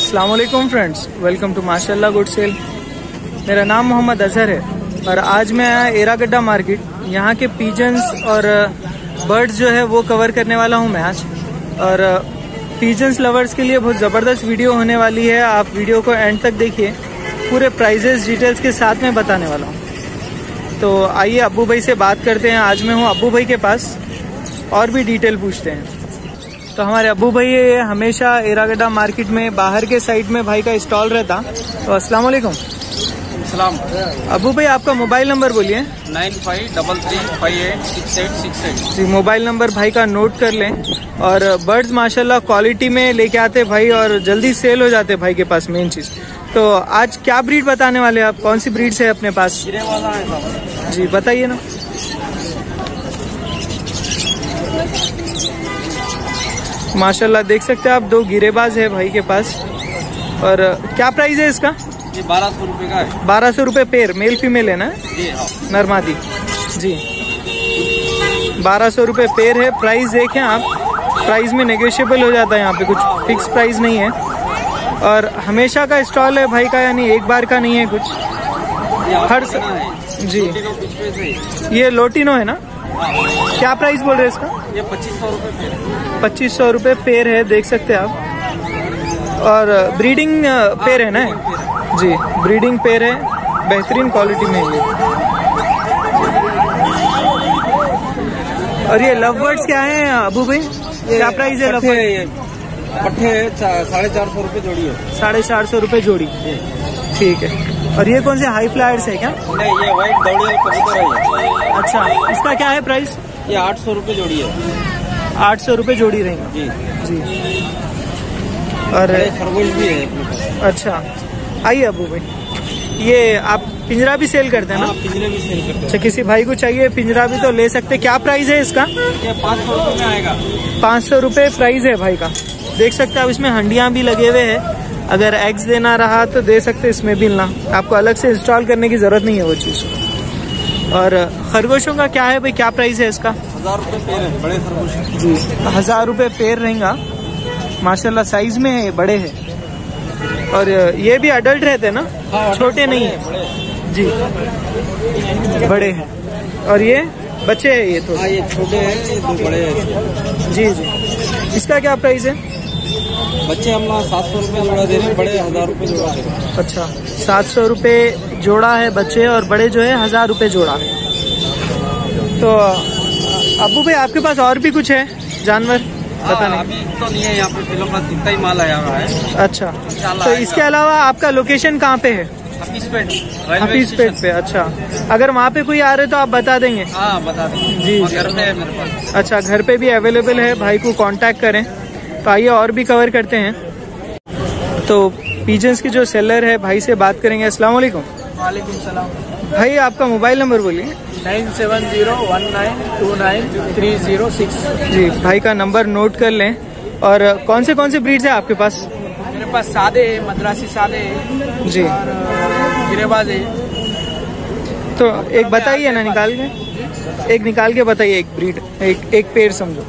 अस्सलाम वालेकुम friends, welcome to Mashallah good sale. मेरा नाम मोहम्मद अजहर है और आज मैं आया एरागड्डा मार्केट। यहाँ के पीजन्स और बर्ड्स जो है वो कवर करने वाला हूँ मैं आज। और पीजन्स लवर्स के लिए बहुत ज़बरदस्त वीडियो होने वाली है, आप वीडियो को एंड तक देखिए। पूरे प्राइजेस डिटेल्स के साथ में बताने वाला हूँ। तो आइए अब्बू भाई से बात करते हैं। आज मैं हूँ अब्बू भाई के पास और भी डिटेल पूछते हैं। तो हमारे अब्बू भाई हमेशा एरागड्डा मार्केट में बाहर के साइड में भाई का स्टॉल रहता। तो अस्सलाम वालेकुम। सलाम। अब्बू भाई आपका मोबाइल नंबर बोलिए। 9533586868। जी, मोबाइल नंबर भाई का नोट कर लें। और बर्ड्स माशाल्लाह क्वालिटी में लेके आते भाई और जल्दी सेल हो जाते भाई के पास, मेन चीज। तो आज क्या ब्रीड बताने वाले आप, कौन सी ब्रीड है अपने पास? जी बताइए ना। माशाल्लाह देख सकते हैं आप, दो गिरेबाज है भाई के पास। और क्या प्राइस है इसका? ये 1200 रुपए का है। 1200 रुपए पेयर, मेल फीमेल है ना? जी हाँ। नरमादी जी, 1200 रुपए पेयर है। प्राइस देखें आप, प्राइस में नेगोशिएबल हो जाता है, यहाँ पे कुछ फिक्स प्राइस नहीं है। और हमेशा का स्टॉल है भाई का, यानी एक बार का नहीं है कुछ। हर जी, ये लोटिनो है ना? क्या प्राइस बोल रहे हैं इसका? ये 2500 रुपए पेयर। 2500 रुपए पेयर है, देख सकते हैं आप। और ब्रीडिंग पेयर है ना? जी, ब्रीडिंग पेयर है, बेहतरीन क्वालिटी में है। और ये लव बर्ड्स क्या है अबू भाई, क्या प्राइस है? लव पट्टे 450 रुपए जोड़ी है। 450 रुपए जोड़ी, ठीक है। और ये कौन से हाई फ्लायर्स है क्या? नहीं, ये व्हाइट दौड़ी कबूतर है। अच्छा, इसका क्या है प्राइस? ये 800 रुपए जोड़ी है। 800 रुपए जोड़ी रहेंगे जी जी। और खरगोश भी है। अच्छा, आइए अबू भाई, ये आप पिंजरा भी सेल करते हैं ना? हाँ, पिंजरे भी सेल करते हैं। अच्छा, किसी भाई को चाहिए पिंजरा भी तो ले सकते। क्या प्राइस है इसका? ये 500 रुपए में आएगा। 500 रुपए प्राइस है भाई का, देख सकते हैं आप। इसमें हंडियां भी लगे हुए हैं, अगर एग्स देना रहा तो दे सकते, इसमें भी ना, आपको अलग से इंस्टॉल करने की जरूरत नहीं है वो चीज। और खरगोशों का क्या है भाई, क्या प्राइस है इसका? 1000 रुपए पेयर है, बड़े खरगोश जी। 1000 रुपए पेयर रहेगा, माशाल्लाह साइज में है, बड़े हैं। और ये भी अडल्ट रहते हैं ना? हाँ, छोटे नहीं है जी, बड़े हैं। और ये बच्चे हैं, ये हाँ, ये छोटे हैं, ये दो बड़े हैं। जी जी। इसका क्या प्राइस है? बच्चे हम 700 रुपए जोड़ा दे रहे हैं, बड़े 1000 रुपए जोड़ा दे रहे हैं। अच्छा, 700 रुपए जोड़ा है बच्चे, और बड़े जो है 1000 रुपए जोड़ा है। तो अब्बू भाई आपके पास और भी कुछ है जानवर? पता नहीं, अभी तो नहीं है यहाँ पे, फिलहाल इतना ही माल आया हुआ है। अच्छा, तो इसके अलावा आपका लोकेशन कहाँ पे है? हफीजपेट पे। अच्छा, अगर वहाँ पे कोई आ रहे तो आप बता देंगे? हाँ, बता देंगे जी जी। घर पे है मेरे पास। अच्छा, घर पे भी अवेलेबल है, भाई को कांटेक्ट करें। तो आइए और भी कवर करते हैं। तो पीजन्स की जो सेलर है भाई से बात करेंगे। अस्सलाम वालेकुम। वालेकुम सलाम। भाई आपका मोबाइल नंबर बोलिए। 97019306। जी, भाई का नंबर नोट कर लें। और कौन से ब्रीड्स है आपके पास? मेरे पास सादे है, मद्रासी सादे है जी, और गिरेबाज है। तो एक बताइए ना, निकाल के एक निकाल के बताइए, एक ब्रीड, एक पेड़ समझो।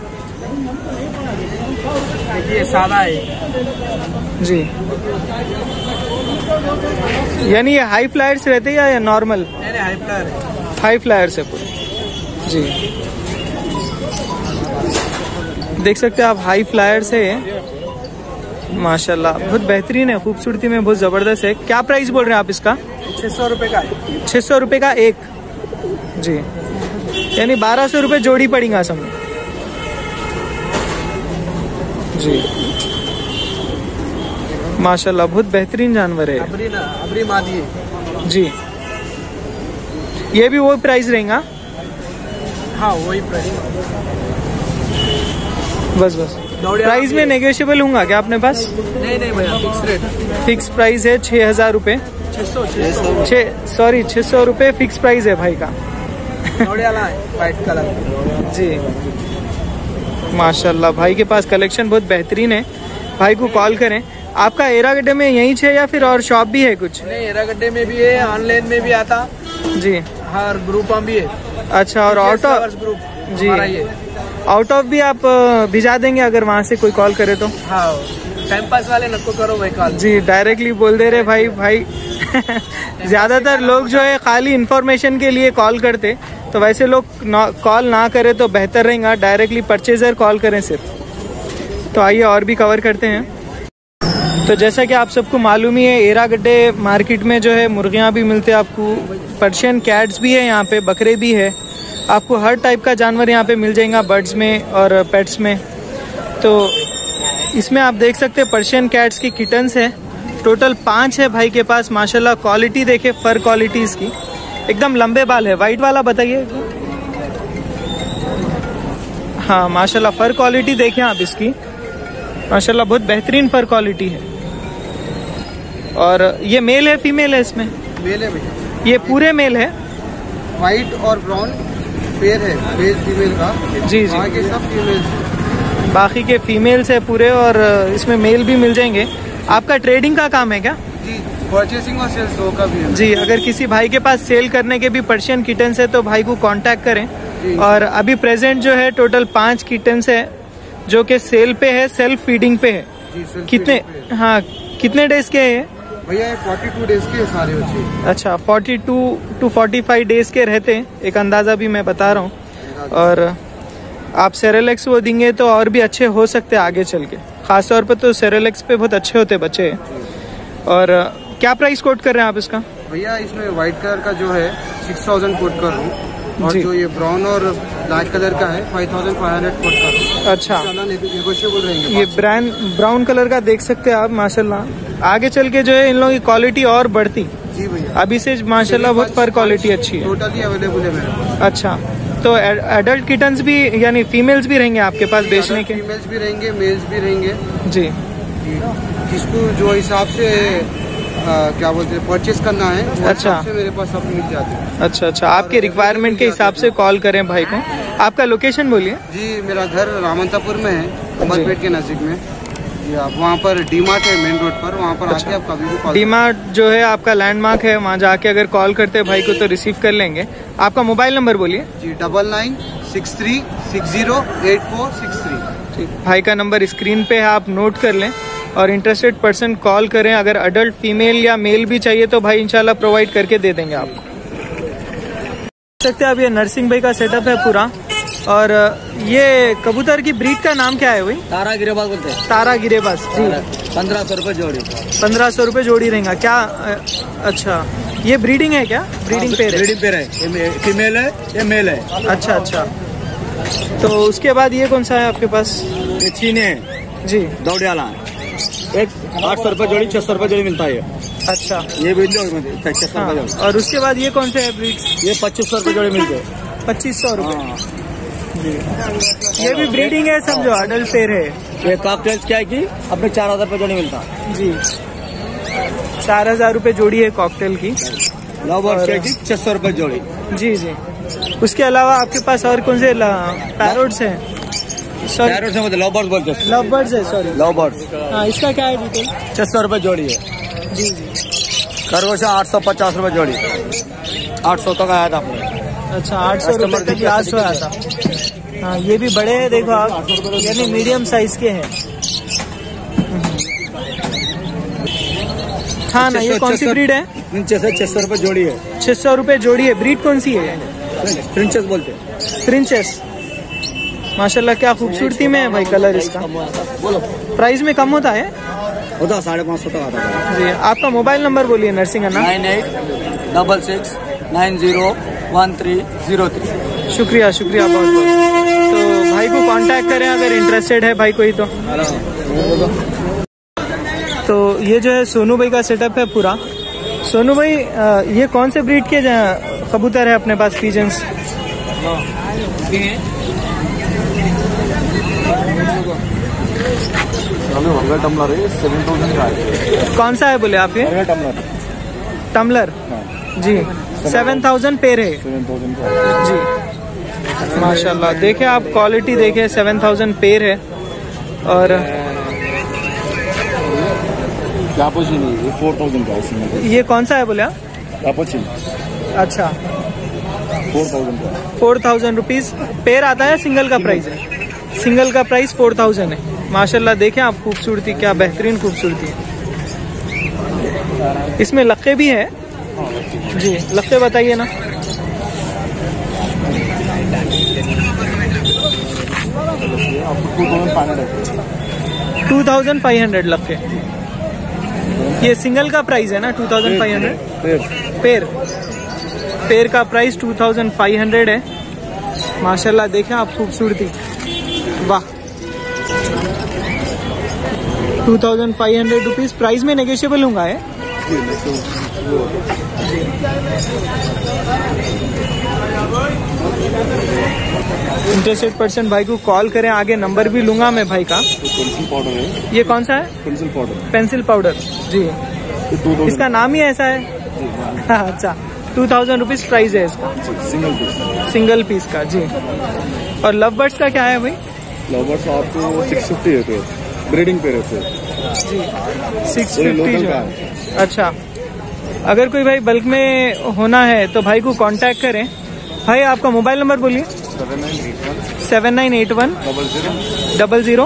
देखिए सादा है जी, यानी ये हाई फ्लायर्स रहते हैं या नॉर्मल? मेरे हाई फ्लायर है। हाई फ्लायर्स है पूरे जी, देख सकते हैं आप, हाई फ्लायर्स है माशाल्लाह, बहुत बेहतरीन है, खूबसूरती में बहुत जबरदस्त है। क्या प्राइस बोल रहे हैं आप इसका? 600 रुपए का है। 600 रुपए का एक जी, यानी 1200 रुपए जोड़ी पड़ेगा समझ जी। माशाल्लाह बहुत बेहतरीन जानवर है अबरी मादी है जी। ये भी वो प्राइस रहेगा? हाँ, वही प्राइस। बस प्राइस में नेगोशिएबल होगा क्या अपने पास? नहीं भैया, फिक्स रेट, फिक्स प्राइस है 6000 रुपए। 600 रुपए फिक्स प्राइस है भाई का। व्हाइट कलर जी, माशाल्लाह भाई के पास कलेक्शन बहुत बेहतरीन है। भाई को कॉल करें। आपका एरागड्डे में यहीं है या फिर और शॉप भी है कुछ? नहीं, एरागड्डे में भी है, ऑनलाइन में भी आता जी, हर ग्रुप में भी है। अच्छा, और आउट ऑफ ग्रुप जी, आउट ऑफ भी आप भिजा देंगे अगर वहाँ से कोई कॉल करे तो? हाँ, टाइम पास वाले नको करो भाई कॉल। जी डायरेक्टली बोल दे रहे भाई ज्यादातर लोग जो है खाली इन्फॉर्मेशन के लिए कॉल करते, तो वैसे लोग कॉल ना करें तो बेहतर रहेगा, डायरेक्टली परचेजर कॉल करें सिर्फ। तो आइए और भी कवर करते हैं। तो जैसा कि आप सबको मालूम ही है, एरागड्डे मार्केट में जो है मुर्गियाँ भी मिलते हैं आपको, पर्शियन कैट्स भी है यहाँ पे, बकरे भी है, आपको हर टाइप का जानवर यहाँ पे मिल जाएगा बर्ड्स में और पेट्स में। तो इसमें आप देख सकते हैं पर्शियन कैट्स की किटन्स है, टोटल 5 है भाई के पास। माशाल्लाह क्वालिटी देखे, फर क्वालिटी इसकी एकदम लंबे बाल है। वाइट वाला बताइए। हाँ माशाल्लाह फर क्वालिटी देखें आप इसकी, माशाल्लाह बहुत बेहतरीन फर क्वालिटी है। और ये मेल है फीमेल है? इसमें मेल है भैया। ये पूरे मेल है? व्हाइट और ब्राउन पेयर है, मेल फीमेल का। जी जी, बाकी सब फीमेल्स, बाकी के फीमेल्स है पूरे, और इसमें मेल भी मिल जाएंगे। आपका ट्रेडिंग का काम है क्या? जी, परचेसिंग और सेल्स दो का भी है। जी, अगर किसी भाई के पास सेल करने के भी पर्शियन किटन्स है तो भाई को कांटेक्ट करें। और अभी प्रेजेंट जो है टोटल 5 किटन्स है जो कि सेल पे है, सेल्फ फीडिंग पे है। जी, कितने, हाँ कितने डेज के है भैया? ये 42 डेज के सारे बच्चे। अच्छा, 42 to 45 डेज के रहते हैं, एक अंदाजा भी मैं बता रहा हूँ। और आप सेरेलेक्स वो देंगे तो और भी अच्छे हो सकते हैं आगे चल के, खासतौर पर तो सेरेलेक्स पे बहुत अच्छे होते बच्चे। और क्या प्राइस कोट कर रहे हैं आप इसका? भैया इसमें व्हाइट कलर का जो है 6000 कोट कर रहा हूँ, और जो ये ब्राउन और ब्लैक कलर का है 5500 कोट कर रहा हूँ। अच्छा, नेगोशिएबल रहेंगे। ये ब्राउन कलर का देख सकते हैं आप, माशाल्लाह आगे चल के जो है इन लोगों की क्वालिटी और बढ़ती। जी भैया, अभी से माशाल्लाह बहुत फर क्वालिटी अच्छी है, टोटली अवेलेबल है मेरे पास। अच्छा, तो एडल्ट किटन्स भी यानी फीमेल्स भी रहेंगे आपके पास बेचने के? फीमेल्स भी रहेंगे, मेल्स भी रहेंगे। जी, जिसको जो हिसाब से क्या बोलते हैं परचेस करना है, वो अच्छा हिसाब से मेरे पास सब मिल जाते हैं। अच्छा, आपके रिक्वायरमेंट के हिसाब से कॉल करें भाई को। आपका लोकेशन बोलिए। जी, मेरा घर रामंतापुर में है, उमरपेट के नजदीक में। जी, आप वहाँ पर डीमार्ट है मेन रोड पर, वहाँ पर आके आप कभी भी कॉल। डीमार्ट जो है आपका लैंडमार्क है, वहाँ जाके अगर कॉल करते हैं भाई को तो रिसीव कर लेंगे। आपका मोबाइल नंबर बोलिए। जी, 9963608463। ठीक, भाई का नंबर स्क्रीन पे है, आप नोट कर लें और इंटरेस्टेड पर्सन कॉल करें। अगर अडल्ट फीमेल या मेल भी चाहिए तो भाई इंशाल्लाह प्रोवाइड करके दे देंगे आपको। देख सकते हैं अब ये नरसिंह भाई का सेटअप है पूरा। और ये कबूतर की ब्रीड का नाम क्या है भाई? तारा गिरेबाज बोलते हैं। तारा गिरेबाज जी। 1500 रुपए जोड़ी। 1500 रुपए जोड़ी रहेगा क्या? अच्छा, ये ब्रीडिंग है क्या? ब्रीडिंग पेयर है? ब्रीडिंग पेयर है, ये फीमेल है, ये मेल है। अच्छा अच्छा, तो उसके बाद ये कौन सा है आपके पास? ये चीने है जी, दौड़ियाला, एक 800 रुपए जोड़ी, 600 रुपए जोड़ी मिलता है। अच्छा, ये भी 600 रुपए जोड़ी। और उसके बाद ये कौन से है ब्रीड? ये 2500 रुपए जोड़ी मिलते हैं। 2500 रुपए जी। ये भी ब्रीडिंग है सब, जो अडल्ट पेयर है। ये कॉकटेल्स क्या है कि अपने 4000 रुपए जोड़ी मिलता है जी, 4000 रुपए जोड़ी है कॉकटेल की। लव बर्ड्स क्या है कि 600 रुपए जोड़ी। जी जी, उसके अलावा आपके पास और कौन से पैरोट्स हैं? सॉरी, पैरोट्स है, मतलब लव बर्ड्स बोलते हैं। लव बर्ड्स है, सॉरी लव बर्ड्स। हाँ, इसका क्या है डिटेल? 600 रुपए जोड़ी है। जी जी, खरगोश 850 रुपए जोड़ी, 800 तक आया था अपने। अच्छा, 800 रुपए तक लास्ट आया था। हाँ, ये भी बड़े हैं देखो आप, यानी मीडियम साइज के हैं। हाँ ना, ये कौन सी ब्रीड है? 600 रुपए जोड़ी है। 600 रुपए जोड़ी है। ब्रीड कौन सी है? प्रिंसेस बोलते हैं। प्रिंसेस, माशाल्लाह क्या खूबसूरती में है भाई कलर इसका। बोलो, प्राइस में कम होता है? होता 550 तक आता है। जी, आपका मोबाइल नंबर बोलिए नरसिंह अन्ना। 9866901303। शुक्रिया शुक्रिया बहुत बहुत। तो भाई को कांटेक्ट करें अगर इंटरेस्टेड है भाई कोई तो ये जो है सोनू भाई का सेटअप है पूरा। सोनू भाई, ये कौन से ब्रीड के कबूतर है अपने पास? पीजन्स टम्लर है, 7000 का है। कौन सा है बोले आप? ये टम्लर जी, 7000 पेयर है 7000 जी। माशाल्लाह, देखे आप क्वालिटी देखे, 7000 पेयर है। और कैपुचिनो ये 4000 का है। ये कौन सा है बोले आप? कैपुचिनो, अच्छा, 4000 का। 4000 रुपीज पेयर आता है। सिंगल का प्राइस है, सिंगल का प्राइस 4000 है। माशाल्लाह देखें आप खूबसूरती, क्या बेहतरीन खूबसूरती है। इसमें लक्के भी है जी, लक्के बताइए ना। आपको 2500 लक्के। ये सिंगल का प्राइस है ना 2500? पेयर का प्राइस 2500 है। माशाल्लाह देखें आप खूबसूरती, वाह। 2500 रुपीज प्राइस में नेगोशिएबल होगा है। इंटरेस्टेड पर्सन भाई को कॉल करें, आगे नंबर भी लूंगा मैं भाई का। पेंसिल पाउडर है। ये कौन सा है? पेंसिल पाउडर जी, इसका नाम ही ऐसा है। अच्छा, 2000 रुपीज प्राइस है इसका, सिंगल पीस का जी। और लव बर्ड्स का क्या है भाई? लव बर्ड्स आपको 650 रहते हैं, ब्रीडिंग पे रहते हैं जी, 650। अच्छा, अगर कोई भाई बल्क में होना है तो भाई को कांटेक्ट करें। भाई आपका मोबाइल नंबर बोलिए। 7981 00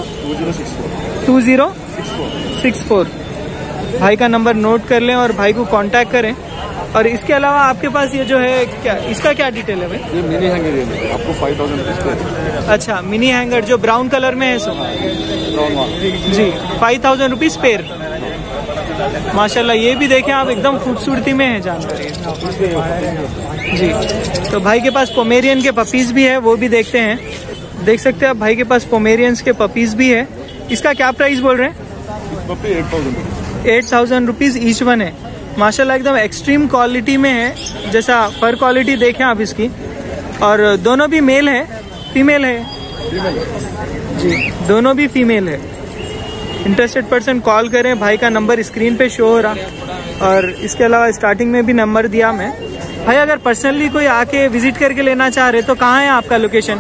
2064। भाई का नंबर नोट कर लें और भाई को कांटेक्ट करें। और इसके अलावा आपके पास ये जो है क्या, इसका क्या डिटेल है भाई? ये मिनी हैंगर है, आपको 5000 रुपीज। अच्छा, मिनी हैंगर जो ब्राउन कलर में है सो जी, 5000 रुपीज पेयर। माशाल्लाह ये भी देखें आप, एकदम खूबसूरती में है जानवर जी। तो भाई के पास पोमेरियन के पपीज भी है, वो भी देखते हैं। देख सकते हैं आप, भाई के पास पोमेरियंस के पपीज भी है। इसका क्या प्राइस बोल रहे हैं? 8000 रुपीज ईच वन है। माशाल्लाह एकदम एक्सट्रीम क्वालिटी में है, जैसा फर क्वालिटी देखें आप इसकी। और दोनों भी मेल है, फीमेल है जी, दोनों भी फीमेल है। इंटरेस्टेड पर्सन कॉल करें, भाई का नंबर स्क्रीन पे शो हो रहा। और इसके अलावा स्टार्टिंग में भी नंबर दिया मैं। भाई अगर पर्सनली कोई आके विजिट करके लेना चाह रहे तो कहाँ है आपका लोकेशन?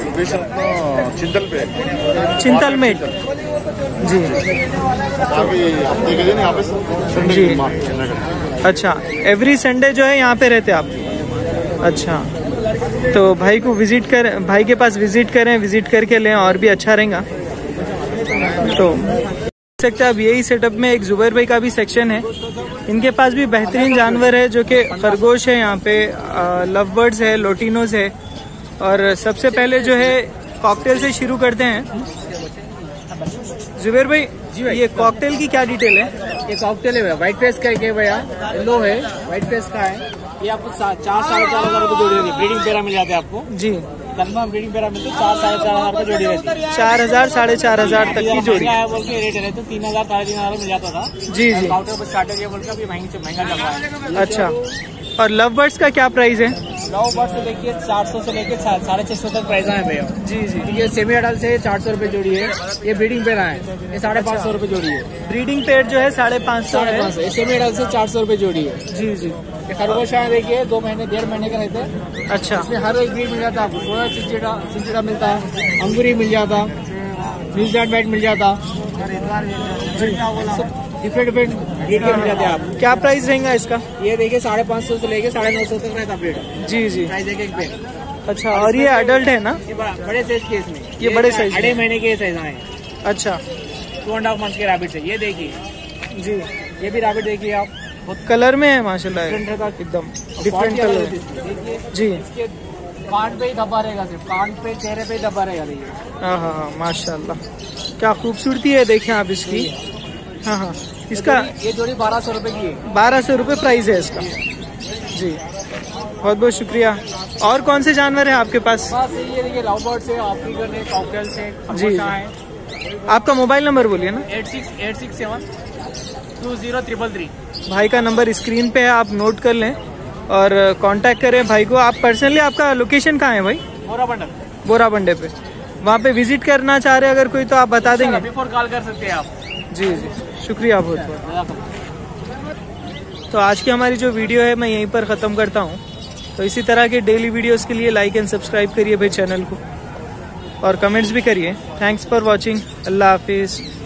चिंतलमेट जी जी। अच्छा, एवरी संडे जो है यहाँ पे रहते आप? अच्छा, तो भाई को विजिट कर, भाई के पास विजिट करें, विजिट करके लें और भी अच्छा रहेगा। तो देख सकते हैं अब यही सेटअप में एक जुबैर भाई का भी सेक्शन है। इनके पास भी बेहतरीन जानवर है, जो कि खरगोश है, यहाँ पे लव बर्ड्स है, लोटिनोज है। और सबसे पहले जो है कॉकटेल से शुरू करते हैं। जुबैर भाई जी, ये कॉकटेल की क्या डिटेल है? ये कॉकटेल है व्हाइट फेस का है भैया, येलो है, व्हाइट फेस का है। ये आपको 4-4.5 रुपए जोड़ी रहती है। ब्रीडिंग पेरा मिल जाते हैं आपको जी, कन्फर्म ब्रीडिंग पेरा मिलते 4-4.5 रुपए जोड़ी रहती है। 4000 4,500 तक की जोड़ी है बोल के रेट है, तो 3000-3,500 मिल जाता था जी जी। काउंटर पर स्टार्टर ये बोल के अभी महंगा चल रहा है। अच्छा, और लव बर्ड्स का क्या प्राइस है? लव बर्ड्स से देखिए 400 से लेके 650 तक प्राइस है भैया जी जी। ये सेमी अडल्ट से 400 रुपए जोड़ी है। ये ब्रीडिंग पेयर है, ये 550 रुपए जोड़ी है। ब्रीडिंग पेयर जो है 550 है। सेमी अडल्ट से 400 रुपए जोड़ी है जी जी। ये खरगोश है देखिए, 2 महीने 1.5 महीने का रहते हैं। अच्छा, इसमें हर एक ब्रीड मिल जाता है आपको। थोड़ा चिंचिड़ा मिलता है, अंगूरी मिल जाता, न्यूजीलैंड बैट मिल जाता, डिफरेंट ब्रीड के मिल जाते हैं आपको। क्या प्राइस रहेगा इसका? ये देखिए 550 से लेके 950 तक रहता ब्रीड जी जी। प्राइस एक पेड़। अच्छा, और ये अडल्ट है ना? ये बड़े साइज के इसमें, ये बड़े साइज, 2.5 महीने के साइज आए। अच्छा, 2.5 मंथ के रैबिट है। ये देखिए जी, ये भी रैबिट देखिए आप, कलर में है माशाल्लाह, एकदम डिफरेंट कलर जी। इसके कान पे ही धब्बा रहेगा, सिर्फ कान पे, चेहरे पे ही धब्बा रहेगा देखिए। हाँ हाँ, माशाल्लाह क्या खूबसूरती है, देखें आप इसकी। हाँ हाँ, इसका ये जोड़ी 1200 रुपए की है। 1200 रुपये प्राइस है इसका जी। बहुत बहुत शुक्रिया। और कौन से जानवर है आपके पास? बस ये देखिए लव बर्ड्स है, अफ्रीकन है, कॉकटेल से, जी। आपका मोबाइल नंबर बोलिए ना। 8687 2033। भाई का नंबर स्क्रीन पे है, आप नोट कर लें और कांटेक्ट करें भाई को। आप पर्सनली, आपका लोकेशन कहाँ है भाई? बोराबंडे पे। वहाँ पे विजिट करना चाह रहे अगर कोई तो आप बता देंगे? बिफोर कॉल कर सकते हैं आप। जी जी, शुक्रिया बहुत बहुत। तो आज की हमारी जो वीडियो है मैं यहीं पर ख़त्म करता हूँ। तो इसी तरह के डेली वीडियोस के लिए लाइक एंड सब्सक्राइब करिए भाई चैनल को, और कमेंट्स भी करिए। Thanks for watching. अल्लाह हाफिज़।